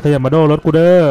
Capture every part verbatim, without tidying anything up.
ธออย่ามาโดนรถกูเด้อ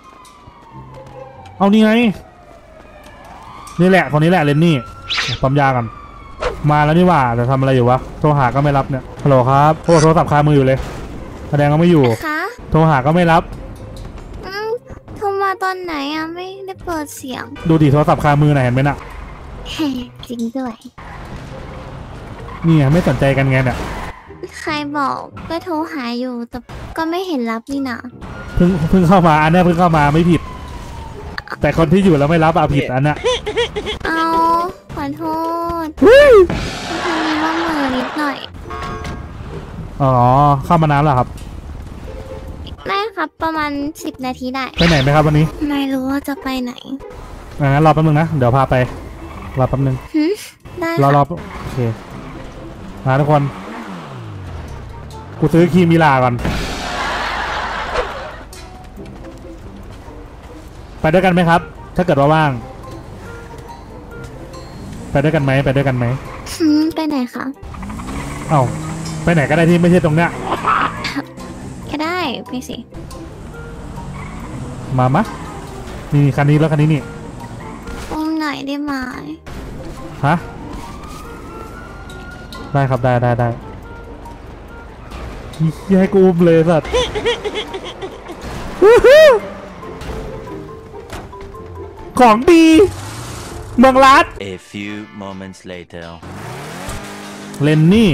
เอานี่ไงนี่แหละคนนี้แหละเลนนี่ปั๊มยากันมาแล้วนี่ว่าแต่ทำอะไรอยู่วะโทรหาก็ไม่รับเนี่ยฮัลโหลครับโทรโทรศัพท์คามืออยู่เลยแสดงว่าไม่อยู่โทรหาก็ไม่รับโทรมาตอนไหนอ่ะไม่ได้เปิดเสียงดูดิโทรศัพท์คามือไหนเห็นไหมน่ะจริงด้วยนี่ไม่สนใจกันไงเนี่ยใครบอกก็โทรหาอยู่แต่ก็ไม่เห็นรับนี่นะเพิ่งเพิ่งเข้ามาอันนี้เพิ่งเข้ามาไม่ผิดแต่คนที่อยู่แล้วไม่รับอ่ะผิดอันน่ะเอาขอโทษทำนี้ว่ามือนิดหน่อยอ๋อเข้ามานานแล้วครับได้ครับประมาณสิบนาทีได้ไปไหนไหมครับวันนี้ไม่รู้ว่าจะไปไหนงั้นรอแป๊บนึงนะเดี๋ยวพาไปรอแป๊บนึงได้รอรอโอเคมาทุกคนกูซื้อครีมมิลาก่อนไปด้วยกันไหมครับถ้าเกิดว่าว่างไปด้วยกันไหมไปด้วยกันไหมไปไหนคะเอ้าไปไหนก็ได้ที่ไม่ใช่ตรงเนี้ยก็ได้ไปสิมามะนี่คันนี้แล้วคันนี้นี่อุ้มหน่อยได้ไหมฮะได้ครับได้ได้ได้ยี่ให้กูอุ้มเลยสัตว์ของดีเมืองลัด A few moments later เลนนี่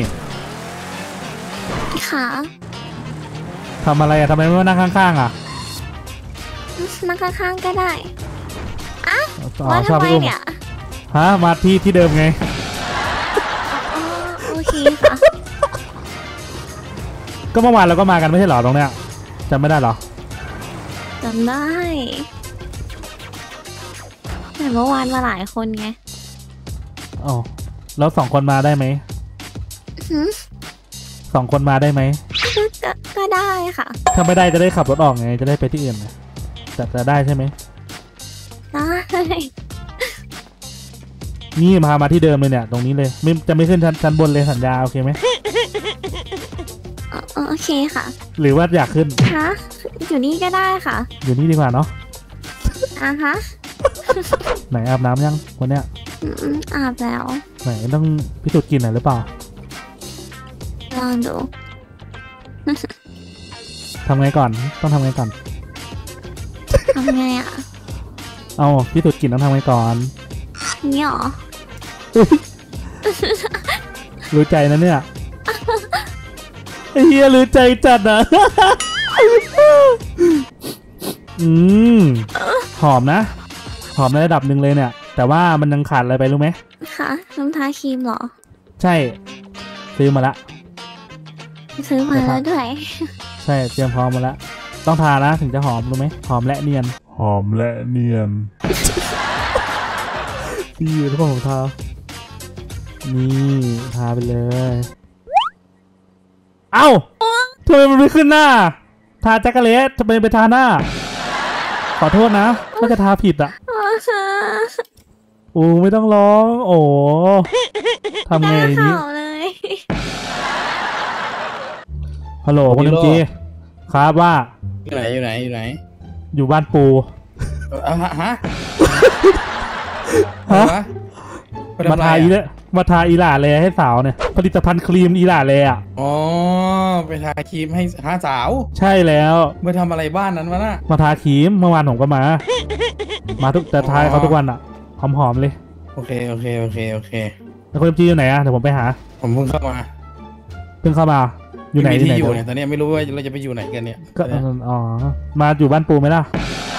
ค่ะทำอะไรอะทำไมไม่มานั่งข้างๆอะนั่งข้างๆก็ได้อ่ะมาทำไมเนี่ยฮะมาที่ที่เดิมไงโอเคค่ะก็เมื่อวานเราก็มากันไม่ใช่หรอตรงเนี้ยจำไม่ได้หรอจำได้แต่เมื่อวานมาหลายคนไงอ๋อแล้วสองคนมาได้ไหมสองคนมาได้ไหมก็ก็ได้ค่ะถ้าไม่ได้จะได้ขับรถออกไงจะได้ไปที่อื่นแต่จะได้ใช่ไหมได้นี่พามาที่เดิมเลยเนี่ยตรงนี้เลยไม่จะไม่ขึ้นชั้นชั้นบนเลยสัญญาโอเคไหมโอเคค่ะหรือว่าอยากขึ้นฮะอยู่นี่ก็ได้ค่ะอยู่นี่ดีกว่าเนาะอ่ะฮะไหนอาบน้ำยังวันเนี้ยอาบแล้วไหนต้องพิสูจน์กลิ่นหน่อยหรือเปล่าลองดูทำไงก่อนต้องทำไงก่อนทำไงอ่ะเอาพิสูจน์กลิ่นต้องทำไงก่อนนี่หรอรู้ใจนะเนี่ยเฮียรู้ใจจัดนะอืมหอมนะหอมในระดับหนึ่งเลยเนี่ยแต่ว่ามันยังขาดอะไรไปรู้ไหมค่ะน้ำทาครีมหรอใช่ซื้อมาละซื้อมาแล้วด้วยใช่เตรียมพร้อมมาแล้วต้องทานะถึงจะหอมรู้ไหมหอมและเนียนหอมและเนียนดีทุกคนผมทานี่ทาไปเลยเอ้าทำไมมันไม่ขึ้นหน้าทาแจ็คเกอร์เลสทำไมไปทาหน้าขอโทษนะถ้าจะทาผิดอ่ะโอ้ไม่ต้องร้องโอ้ทำไงนี้ฮัลโหลคุณเอ็มจีครับว่าอยู่ไหนอยู่ไหนอยู่ไหนอยู่บ้านปูฮะฮะฮะมาทาอีเลยมาทาอีหล่าเลยให้สาวเนี่ยผลิตภัณฑ์ครีมอีหล่าเลยอ่ะอ๋อไปทาครีมให้หาสาวใช่แล้วมาทำอะไรบ้านนั้นวะน่ะมาทาครีมเมื่อวานผมก็มามาทุกแต่ทายเขาทุกวันอ่ะหอมๆเลยโอเคโอเคโอเคโอเคแล้วคุณเอ็มจีอยู่ไหนอ่ะเดี๋ยวผมไปหาผมเพิ่งเข้ามาเพิ่งเข้ามาอยู่ไหนที่อยู่เนี่ยตอนนี้ไม่รู้ว่าเราจะไปอยู่ไหนกันเนี่ยก็อ๋อมาอยู่บ้านปูไหมล่ะ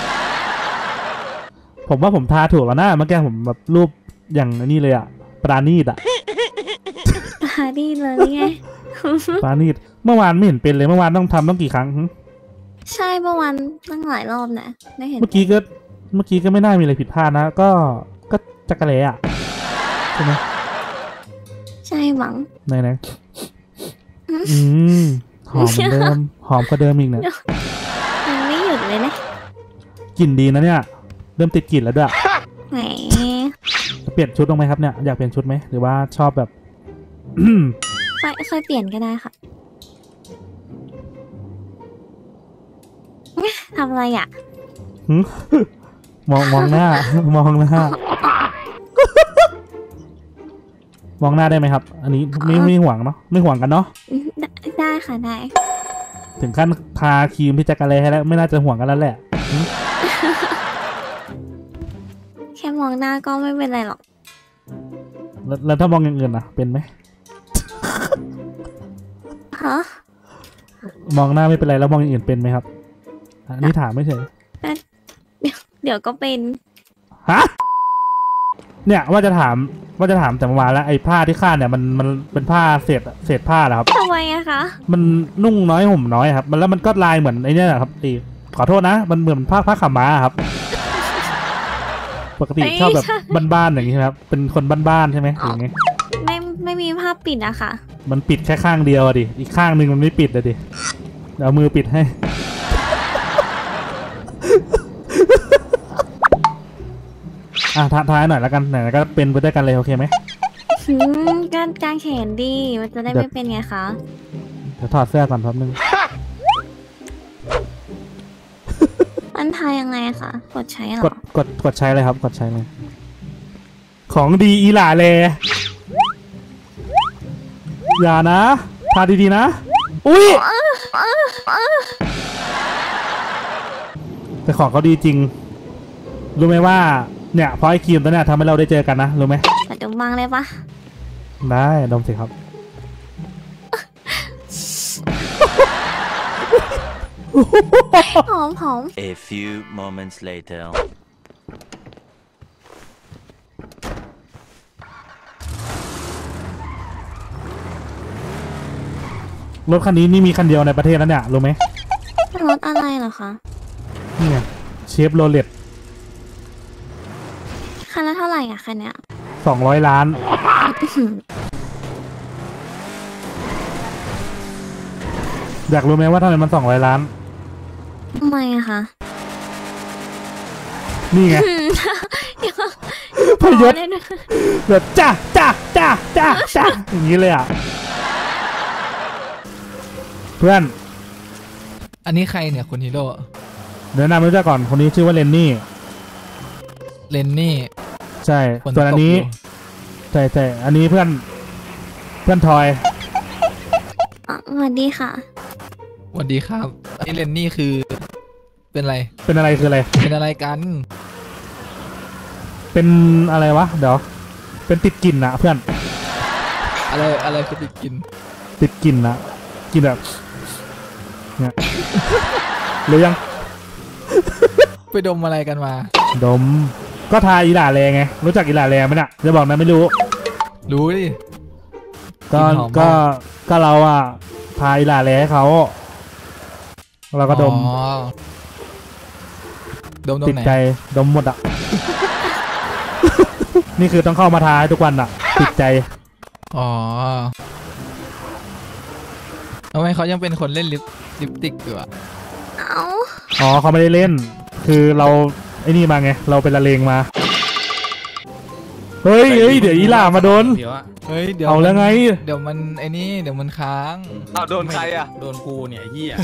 ผมว่าผมทาถูกแล้วนะเมื่อกี้ผมแบบรูปอย่างนี้เลยอ่ะปราณีตอ่ะปราณีตเลยไงปราณีตเมื่อวานไม่เห็นเป็นเลยเมื่อวานต้องทำต้องกี่ครั้งใช่เมื่อวานตั้งหลายรอบนะไม่เห็นเมื่อกี้ก็เมื่อกี้ก็ไม่น่ามีอะไรผิดพลาดนะก็ก็จักรเละอ่ะใช่ไหมใช่หวังไหนไหนอืมหอมเหมือนเดิมหอมกว่าเดิมอีกเนี่ยยังไม่หยุดเลยนะกลิ่นดีนะเนี่ยเริ่มติดกลิ่นแล้วด้วยแหมเปลี่ยนชุดลงไหมครับเนี่ยอยากเปลี่ยนชุดไหมหรือว่าชอบแบบค่อยค่อยเปลี่ยนก็ได้ค่ะทำอะไรอ่ะหึมองมองหน้า มองหน้า มองหน้าได้ไหมครับ อันนี้ไม่ไม่ห่วงเนาะไม่ห่วงกันเนาะได้ได้ค่ะได้ถึงขั้นทาครีมที่จักรเลยให้แล้วไม่น่าจะห่วงกันแล้วแหละแค่มองหน้าก็ไม่เป็นไรหรอกแล้วแล้วถ้ามองอย่างอื่นนะเป็นไหมฮะมองหน้าไม่เป็นไรแล้วมองอย่างอื่นเป็นไหมครับอันนี้ถามไม่ใช่เดี๋ยวเดี๋ยวก็เป็นฮะเนี่ยว่าจะถามว่าจะถามแต่เมื่อวานแล้วไอ้ผ้าที่คาดเนี่ยมันมันเป็นผ้าเศษเศษผ้าเหรอครับทำไมอะคะมันนุ่งน้อยห่มน้อยครับมันแล้วมันก็ลายเหมือนไอ้เนี่ยนะครับตีขอโทษนะ มันเหมือนผ้าผ้าขาวม้าครับ ปกติชอบแบบบ้านๆอย่างนี้ใช่ไหมครับเป็นคนบ้านๆใช่ไหมอย่างงี้ไม่ไม่มีภาพปิดอะค่ะมันปิดแค่ข้างเดียวอะดิอีกข้างหนึ่งมันไม่ปิดอะดิเดี๋ยวเอามือปิดให้ อ่ะท้าท้ายหน่อยแล้วกันไหนๆก็เป็นไปด้วยกันเลยโอเคไหมหืมการกางแขนดีมันจะได้ไม่เป็นไงคะเดี๋ยวถอดเสื้อก่อนแป๊บนึงอันทายยังไงอะคะกดใช้เหรกอดกดกดใช้เลยครับ กดใช้เลย ของดีอีหล่าเลอย่านะทาดีๆนะอุ้ยแต่ของเขาดีจริงรู้ไหมว่าเนี่ยเพราะไอ้ครีมตัวเนี้ยทำให้เราได้เจอกันนะรู้ไหมแต่ดมบ้างเลยปะได้ดมสิครับหอมหอม A few moments later. รถคันนี้นี่มีคันเดียวในประเทศแล้วเนี่ยรู้ไหมรสอะไรเหรอคะนี่ไงเชฟโรเลตคันละเท่าไหร่อะคันเนี้ยสองร้อยล้าน อยากรู้ไหมว่าทำไมมันสองร้อยล้านทำไมอะคะนี่ไงเดี๋ยวพยศเล่นด้วยแบบจ้าจ้าจ้าจ้าจ้าอย่างนี้เลยอ่ะ เพื่อนอันนี้ใครเนี่ยคุณฮีโร่เดี๋ยวนำรู้จักก่อนคนนี้ชื่อว่าเลนนี่เลนนี่ใช่คนส่วนอันนี้ตกอยู่ใช่ใช่อันนี้เพื่อน เพื่อนทอยอ่ะสวัสดีค่ะสวัสดีครับอันนี้เลนนี่คือ เป็นอะไรเป็นอะไรคืออะไรเป็นอะไรกันเป็นอะไรวะ เดี๋ยว เป็นติดกลิ่นนะเพื่อนอะไรอะไรคือติดกินติดกลิ่นนะกลิ่นแบบเนี่ย หรือยังไปดมอะไรกันมาดม ก็ทาอีหล่าแลไง รู้จักอีหล่าแลไหมน่ะจะบอกนะไม่รู้รู้ดิก็กลิ่นหอมมากก็ก็เราอะทาอีหล่าแลให้เขาเราก็ดมอ๋อดมตรติดงไหนใจดมหมดอะ นี่คือต้องเข้ามาทาให้ทุกวันอะติดใจอ๋อทำไมเขายังเป็นคนเล่นลิปลิปสติกอยู่อะเอ้าอ๋อเขาไม่ได้เล่น คือเราไอ้นี่มาไง เราเป็นละเลงมา เฮ้ยเฮ้ยเดี๋ยวอีหล่ามาโดนเดี๋ยวอะเฮ้ยเดี๋ยวเอาแล้วไงเดี๋ยวมันไอ้นี่เดี๋ยวมันค้างอ้าวโดนใครอ่ะโดนกูเนี่ยไอ้เฮีย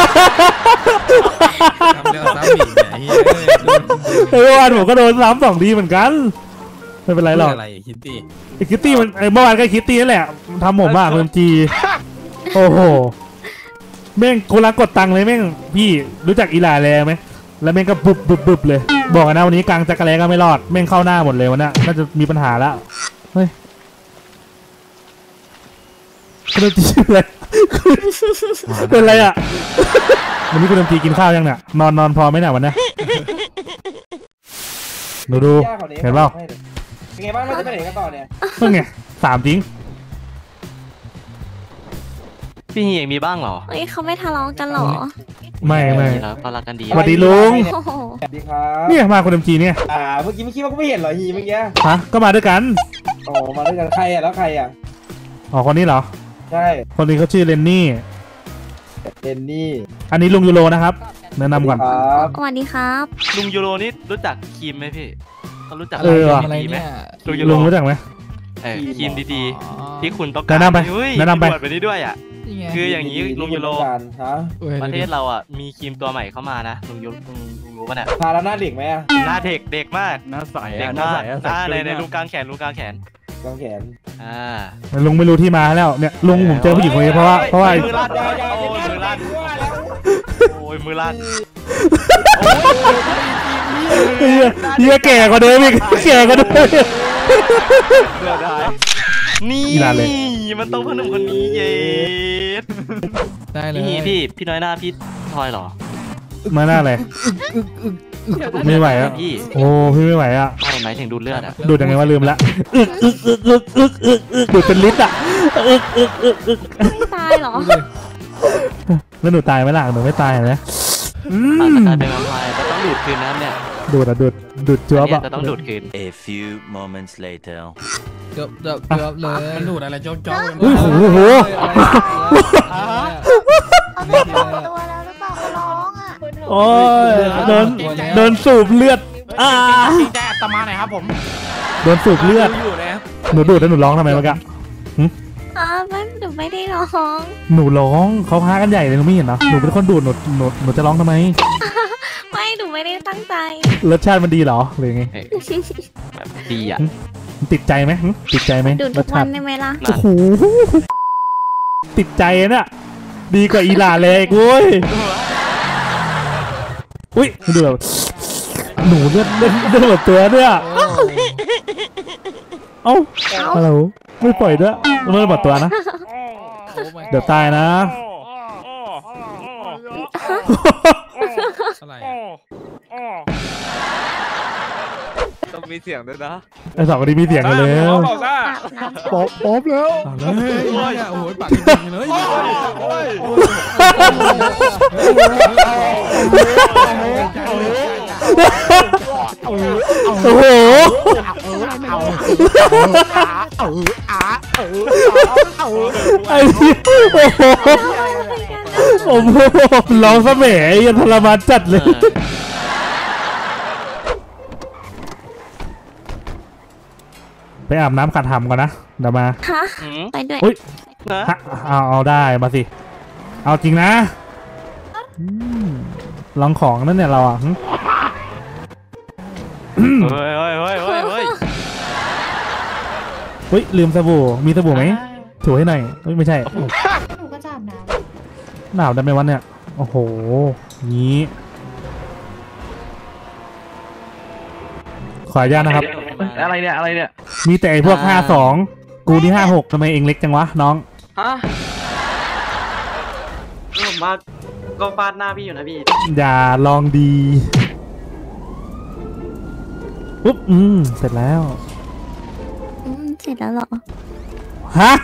ทำเรื่องซ้ำอีกเนี่ยไอ้เฮียเอ้ยโดนเมื่อวานผมก็โดนซ้ำสองทีเหมือนกัน ไม่เป็นไรหรอกอะไรคิตตี้ไอ้คิตตี้มันไอ้เมื่อวานก็คิตตี้นั่นแหละทำผมมากคนจีโอ้โหแม่งคนละกดตังค์เลยแม่งพี่รู้จักอีหล่าแลไหมแล้วแม่งก็บุบบุบบุบเลย บอกกันนะวันนี้กลางจักรแลก็ไม่รอดแม่งเข้าหน้าหมดเลยวันนี้น่าจะมีปัญหาแล้วเฮ้ยคุณดมจีชื่ออะไรเป็นไรอ่ะวันนี้คุณดมจีกินข้าวยังเนี่ยนอนนอนพอไหมเนี่ยวันนี้ดูดูเห็นเปล่าเป็นไงบ้างเราจะไปไหนกันต่อเนี่ยเมื่อไงสามจริงพี่เฮียมีบ้างเหรอเฮ้ยเขาไม่ทะเลาะกันเหรอไม่ไม่แล้วก็รักกันดีสวัสดีลุงโอ้โหสวัสดีครับเนี่ยมาคุณดมจีเนี่ยอ่าเมื่อกี้ไม่คิดว่ากูไม่เห็นเหรอฮีเมื่อกี้ฮะก็มาด้วยกันอ๋อมาด้วยกันใครอ่ะแล้วใครอ่ะอ๋อคนนี้เหรอใช่คนนี้เขาชื่อเลนนี่เดนนี่อันนี้ลุงยูโรนะครับ แนะนำก่อนครับสวัสดีครับลุงยูโรนี่รู้จักครีมไหมพี่เขารู้จักเออว่ะอะไรดีไหมเนี่ยลุงยูโรลุงรู้จักไหมเออครีมดีอ๋อๆที่คุณต้องแนะนำไปเฮ้ยแนะนำไปมีบวชไปนี่ด้วยอ่ะยนี่ไงคืออย่างนี้ลุงยูโรฮะเว้ยประเทศเราอ่ะมีครีมตัวใหม่เข้ามานะลุงยูลุงลุงรู้ป่ะเนี่ยทาแล้วหน้าเด็กไหมอะหน้าเด็กเด็กมากหน้าใสเด็กอะหน้ามากใสอะหน้าในในใสลุงกลางแขนลุงกลางแขนกางแขนอ่าลุงไม่รู้ที่มาแล้วเนี่ยลุงผมเจอผู้หญิงคนนี้เพราะว่าเพราะว่ามือลั่นโอ้ยมือลั่นโอ้ยมือลั่นเฮียเฮียแก่กว่าเดิมอีกแก่กว่าเดิมเดือดได้นี่อีหลานเลยมันต้องพนุ่มคนนี้เย็ดได้เลยพี่พี่พี่น้อยหน้าพี่ทอยเหรอมาหน้าอะไรไม่ไหวอ่ะพี่โอ้พี่ไม่ไหวอ่ะไม่หมายถึงดูดเลือดอ่ะดูดยังไงว่าลืมละอึกอึกอึกอึกอึกอึกอึกดูดเป็นลิตรอ่ะอึกอึกอึกอึกไม่ตายเหรอแล้วหนูตายไหมล่ะหนูไม่ตายนะอือาจมจะกลายเป็นแวมไพร์แต่ต้องดูดคืนนะครับเนี่ยดูดอ่ะดูดดูดจัวบเนี่อ่ะยจะต้องดูดคืน A few moments later. เกือบเกือบเกือบเลยมันดูดอะไรโจ๊กโจ๊กอุ้ยโหโหเขาไม่บอกตัวแล้วหรือเปล่าเขาร้องอ่ะโอ้ยโดนโดนสูบเลือดอ่าจริงใจอัตมาหน่อยครับผมโดนสูบเลือดอยู่แล้วหนูดูดแล้วหนูร้องทำไมเมื่อกี้อ๋อไม่หนูไม่ได้ร้องหนูร้องเขาพากันใหญ่เลยหนูไม่เห็นนะหนูเป็นคนดูดหนูหนูหนูจะร้องทำไมไม่หนูไม่ได้ตั้งใจรสชาติมันดีเหรอหรือไงเอ้ยแบบดีอ่ะติดใจไหมหึติดใจไหมดูดรทุสกชาวันติได้ไหมล่ะโอ้โหติดใจเนี่ยดีกว่าอีหลาเลยกูยอุ้ยดูแบบหนูเลือดเลือดเลือดหมดตัวเนี่ยเอ้าฮัลโหลไม่ปล่อยด้วยเลือดหมดตัวนะเดี๋ยวตายนะอะไรต้องมีเสียงด้วยนะไอ้สองคนนี้มีเสียงกันแล้วบอกซ่าป๊อปป๊อปแล้วเฮ้ยโอ้โหปากจริงๆเลยโอ้โหไอ้ที่โอ้โหผมร้องซะแหมยังทรมานจัดเลย ไปอาบน้ำขัดหำก่อนนะเดี๋ยวมาฮะอืมไปด้วยอุ้ยนะฮะเอาเอาได้มาสิ เอาจริงนะอืมลองของนั่นเนี่ยเราอ่ะหึเฮ้ยเฮ้ยเฮ้ยเฮ้ยเฮ้ยเฮ้ยลืมสบู่มีสบู่ไหมถูให้หน่อยเฮ้ยไม่ใช่หนูก็จะอาบน้หนาวได้ไหมวันเนี่ยโอ้โหงี้ขออนุญาตนะครับอะไรเนี่ยอะไรเนี่ยมีแต่ไอ้พวกห้าสองกูที่ห้าหกทำไมเองเล็กจังวะน้องฮะผมมาก็ฟาดหน้าพี่อยู่นะพี่อย่าลองดีปุ๊บอืมเสร็จแล้วำอืมเสร็จแล้วเหรอฮะ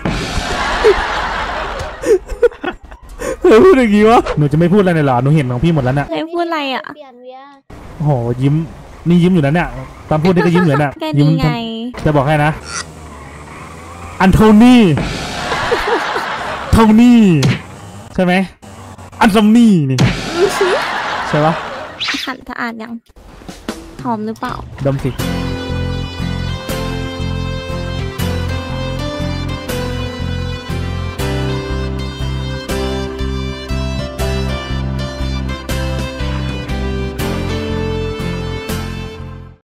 เธอพูดอย่างงี้วะหนูจะไม่พูดอะไรเลยเหรอหนูเห็นของพี่หมดแล้วเนี่ยเคยพูดอะไรอ่ะโอ้โหยิ้มนี่ยิ้มอยู่นะเนี่ยตอนพูดนี่ก็ยิ้มอยู่นะเนี่ยแกยิ้ดีมไงจะบอกให้นะอันโทนี่โทนี่ใช่ไหมอันซอมนี่นี่ใช่ปะขันสะอาดยังหอมหรือเปล่าดมสิห